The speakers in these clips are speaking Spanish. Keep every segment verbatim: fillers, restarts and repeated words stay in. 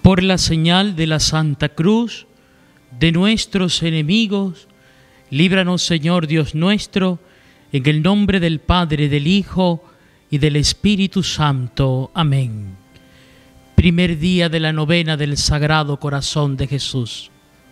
Por la señal de la Santa Cruz de nuestros enemigos, líbranos, Señor Dios nuestro, en el nombre del Padre, del Hijo y del Espíritu Santo. Amén. Primer día de la novena del Sagrado Corazón de Jesús.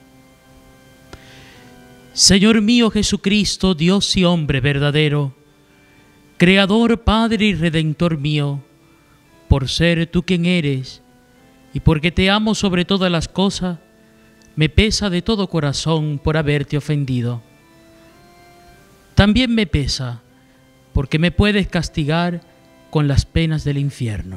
Señor mío Jesucristo, Dios y hombre verdadero, Creador, Padre y Redentor mío, por ser tú quien eres, y porque te amo sobre todas las cosas, me pesa de todo corazón por haberte ofendido. También me pesa porque me puedes castigar con las penas del infierno.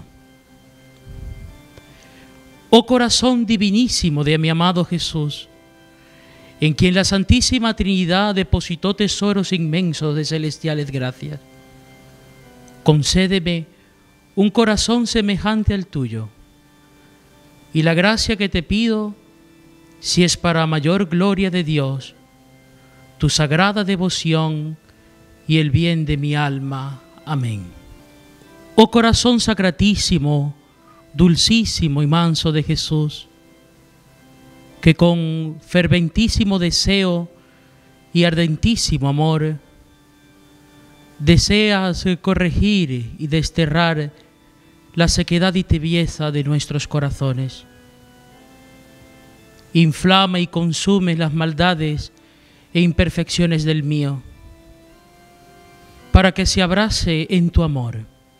Oh corazón divinísimo de mi amado Jesús, en quien la Santísima Trinidad depositó tesoros inmensos de celestiales gracias, concédeme un corazón semejante al tuyo, y la gracia que te pido, si es para mayor gloria de Dios, tu sagrada devoción y el bien de mi alma. Amén. Oh corazón sacratísimo, dulcísimo y manso de Jesús, que con ferventísimo deseo y ardentísimo amor deseas corregir y desterrar la sequedad y tibieza de nuestros corazones. Inflama y consume las maldades e imperfecciones del mío, para que se abrace en tu amor.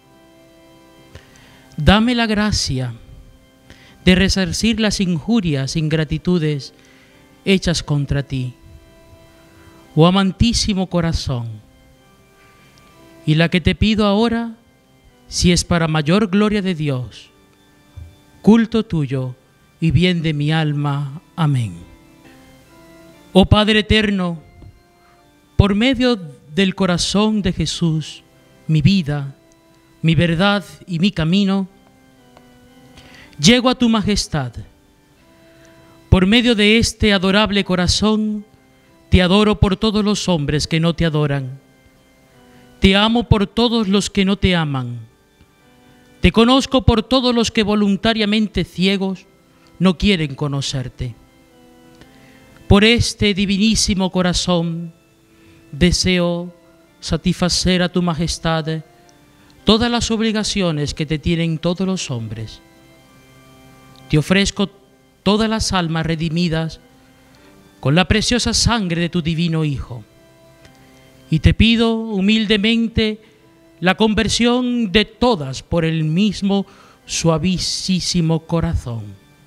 Dame la gracia de resarcir las injurias e ingratitudes hechas contra ti, oh amantísimo corazón, y la que te pido ahora, si es para mayor gloria de Dios, culto tuyo y bien de mi alma. Amén. Oh Padre eterno, por medio del corazón de Jesús, mi vida, mi verdad y mi camino, llego a tu majestad. Por medio de este adorable corazón, te adoro por todos los hombres que no te adoran. Te amo por todos los que no te aman. Te conozco por todos los que voluntariamente ciegos no quieren conocerte. Por este divinísimo corazón deseo satisfacer a tu majestad todas las obligaciones que te tienen todos los hombres. Te ofrezco todas las almas redimidas con la preciosa sangre de tu divino Hijo. Y te pido humildemente la conversión de todas por el mismo suavísimo corazón.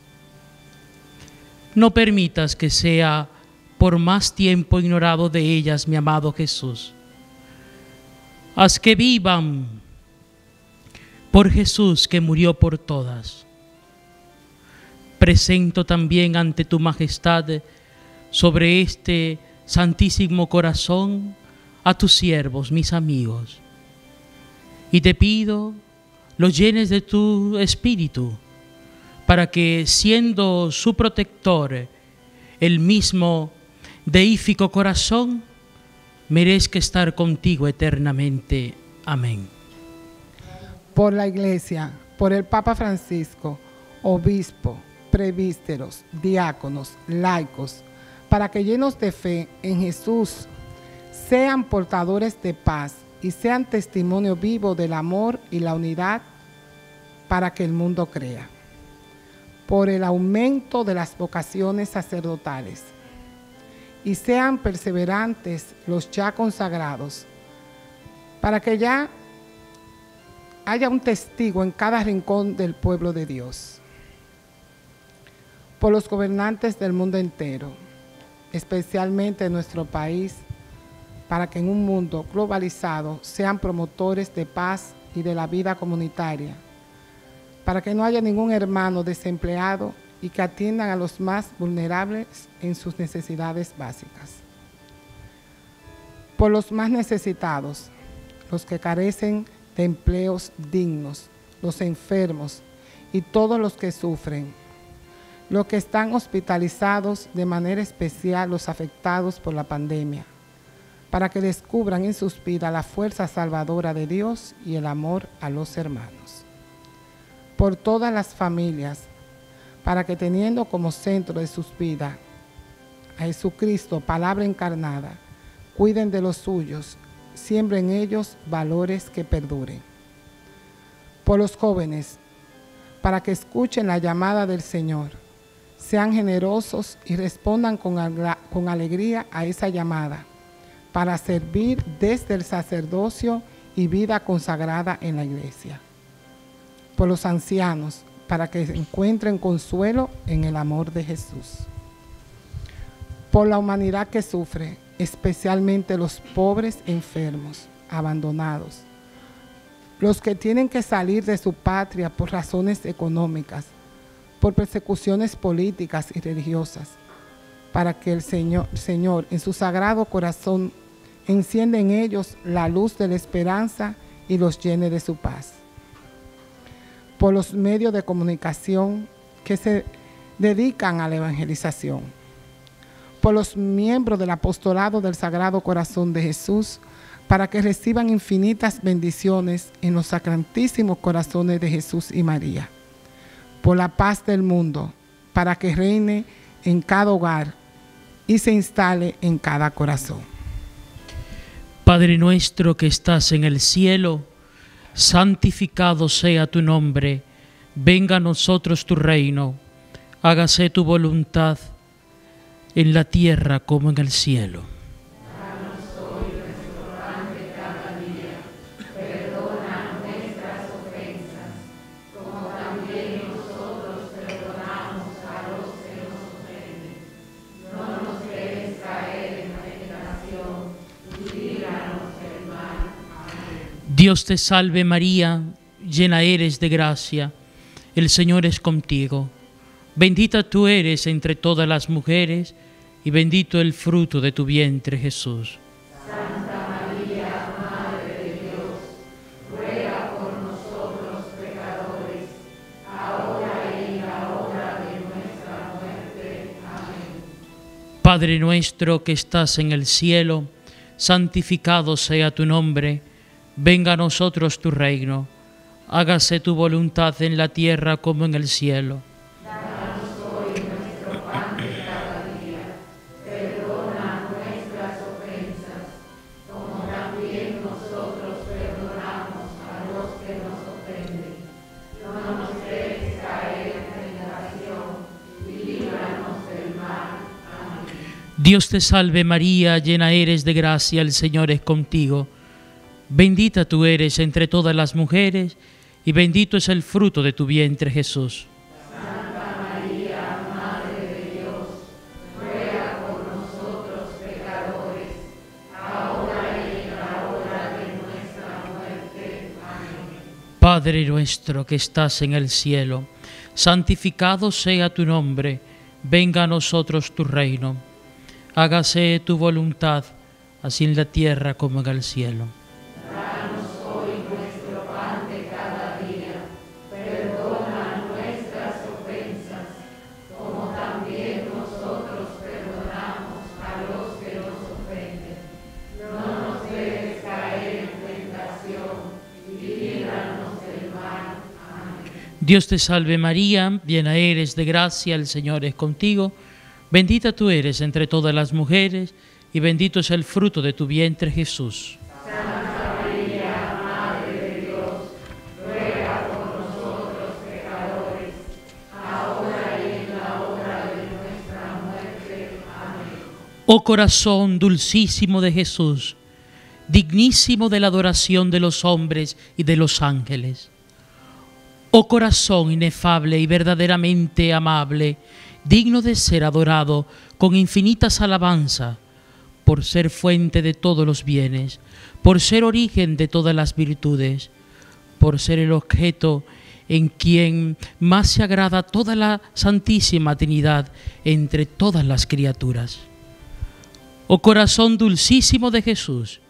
No permitas que sea por más tiempo ignorado de ellas, mi amado Jesús. Haz que vivan por Jesús que murió por todas. Presento también ante tu majestad sobre este santísimo corazón a tus siervos, mis amigos, y te pido los llenes de tu espíritu para que, siendo su protector el mismo deífico corazón, merezca estar contigo eternamente. Amén. Por la Iglesia, por el Papa Francisco, obispo, presbíteros, diáconos, laicos, para que llenos de fe en Jesús sean portadores de paz y sean testimonio vivo del amor y la unidad para que el mundo crea. Por el aumento de las vocaciones sacerdotales y sean perseverantes los ya consagrados, para que ya haya un testigo en cada rincón del pueblo de Dios. Por los gobernantes del mundo entero, especialmente en nuestro país, para que en un mundo globalizado sean promotores de paz y de la vida comunitaria, para que no haya ningún hermano desempleado y que atiendan a los más vulnerables en sus necesidades básicas. Por los más necesitados, los que carecen de empleos dignos, los enfermos y todos los que sufren, los que están hospitalizados, de manera especial los afectados por la pandemia, para que descubran en sus vidas la fuerza salvadora de Dios y el amor a los hermanos. Por todas las familias, para que teniendo como centro de sus vidas a Jesucristo, palabra encarnada, cuiden de los suyos, siembren en ellos valores que perduren. Por los jóvenes, para que escuchen la llamada del Señor, sean generosos y respondan con, con alegría a esa llamada, para servir desde el sacerdocio y vida consagrada en la iglesia. Por los ancianos, para que encuentren consuelo en el amor de Jesús. Por la humanidad que sufre, especialmente los pobres enfermos, abandonados, los que tienen que salir de su patria por razones económicas, por persecuciones políticas y religiosas, para que el Señor, Señor en su sagrado corazón encienda en ellos la luz de la esperanza y los llene de su paz. Por los medios de comunicación que se dedican a la evangelización, por los miembros del apostolado del Sagrado Corazón de Jesús, para que reciban infinitas bendiciones en los sacratísimos corazones de Jesús y María, por la paz del mundo, para que reine en cada hogar y se instale en cada corazón. Padre nuestro que estás en el cielo, santificado sea tu nombre, venga a nosotros tu reino, hágase tu voluntad en la tierra como en el cielo. Danos hoy nuestro pan de cada día, perdona nuestras ofensas, como también nosotros perdonamos a los que nos ofenden. No nos dejes caer en la tentación y líbranos del mal. Amén. Dios te salve María, llena eres de gracia, el Señor es contigo. Bendita tú eres entre todas las mujeres, y bendito el fruto de tu vientre, Jesús. Santa María, Madre de Dios, ruega por nosotros pecadores, ahora y en la hora de nuestra muerte. Amén. Padre nuestro que estás en el cielo, santificado sea tu nombre, venga a nosotros tu reino, hágase tu voluntad en la tierra como en el cielo. Danos hoy nuestro pan de cada día, perdona nuestras ofensas, como también nosotros perdonamos a los que nos ofenden. No nos dejes caer en tentación y líbranos del mal. Amén. Dios te salve María, llena eres de gracia, el Señor es contigo. Bendita tú eres entre todas las mujeres, y bendito es el fruto de tu vientre, Jesús. Santa María, Madre de Dios, ruega por nosotros pecadores, ahora y en la hora de nuestra muerte. Amén. Padre nuestro que estás en el cielo, santificado sea tu nombre, venga a nosotros tu reino. Hágase tu voluntad, así en la tierra como en el cielo. Danos hoy nuestro pan de cada día, perdona nuestras ofensas, como también nosotros perdonamos a los que nos ofenden. No nos dejes caer en tentación y líbranos del mal. Amén. Dios te salve María, llena eres de gracia, el Señor es contigo. Bendita tú eres entre todas las mujeres, y bendito es el fruto de tu vientre, Jesús. Santa María, Madre de Dios, ruega por nosotros pecadores, ahora y en la hora de nuestra muerte. Amén. Oh corazón dulcísimo de Jesús, dignísimo de la adoración de los hombres y de los ángeles. Oh corazón inefable y verdaderamente amable, digno de ser adorado con infinitas alabanzas, por ser fuente de todos los bienes, por ser origen de todas las virtudes, por ser el objeto en quien más se agrada toda la Santísima Trinidad entre todas las criaturas. Oh corazón dulcísimo de Jesús,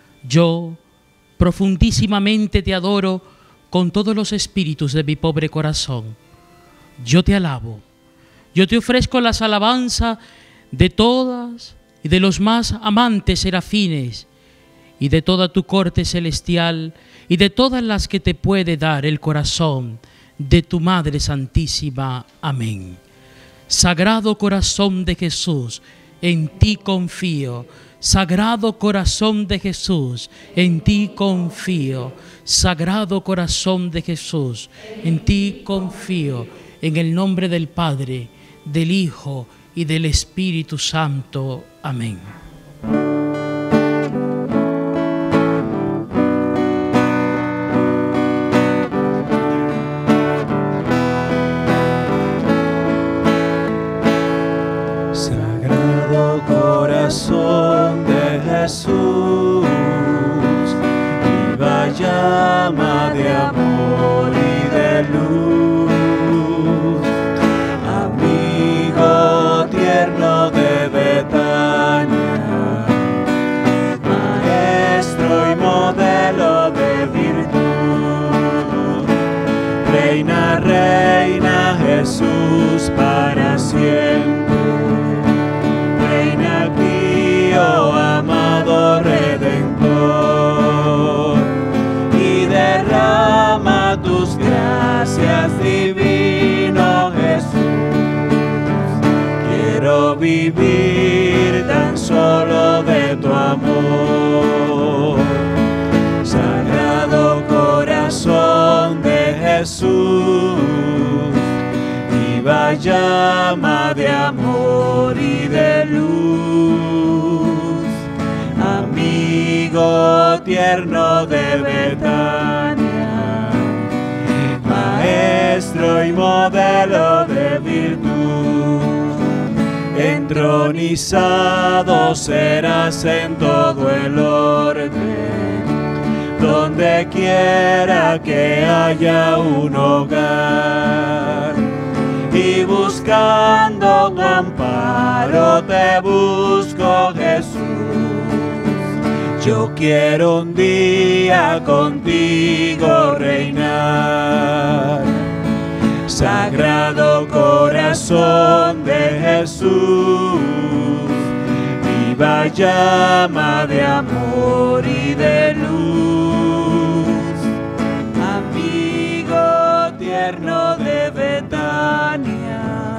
yo profundísimamente te adoro con todos los espíritus de mi pobre corazón. Yo te alabo. Yo te ofrezco las alabanzas de todas y de los más amantes serafines y de toda tu corte celestial y de todas las que te puede dar el corazón de tu Madre Santísima. Amén. Sagrado Corazón de Jesús, en ti confío. Sagrado Corazón de Jesús, en ti confío. Sagrado Corazón de Jesús, en ti confío. En el nombre del Padre, del Hijo y del Espíritu Santo. Amén. Sagrado Corazón de Jesús, viva llama de amor y de luz, amigo tierno de Betania, maestro y modelo de virtud, reina, reina Jesús para siempre. Oh amado Redentor, y derrama tus gracias, divino Jesús. Quiero vivir tan solo de tu amor. Sagrado Corazón de Jesús, viva llama de amor y de luz, amigo tierno de Betania, maestro y modelo de virtud, entronizado serás en todo el orden, donde quiera que haya un hogar. Y buscando tu amparo te busco, Jesús. Yo quiero un día contigo reinar. Sagrado Corazón de Jesús, viva llama de amor y de luz, amigo tierno de Betania,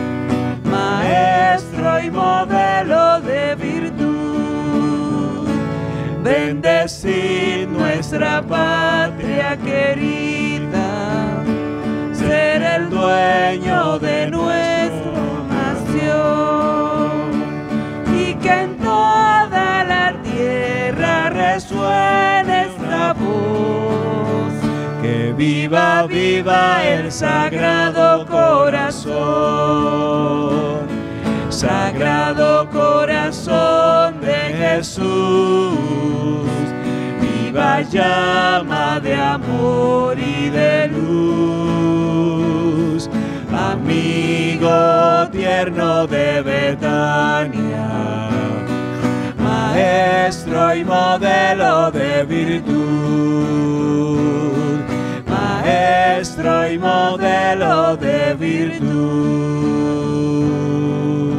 maestro y modelo de virtud, bendecid nuestra patria querida, ser el dueño de nuestra nación, y que en toda la tierra resuene esta voz. Que viva, viva el Sagrado Corazón, Sagrado Corazón de Jesús, viva llama de amor y de luz, amigo tierno de Betania, maestro y modelo de virtud, maestro y modelo de virtud.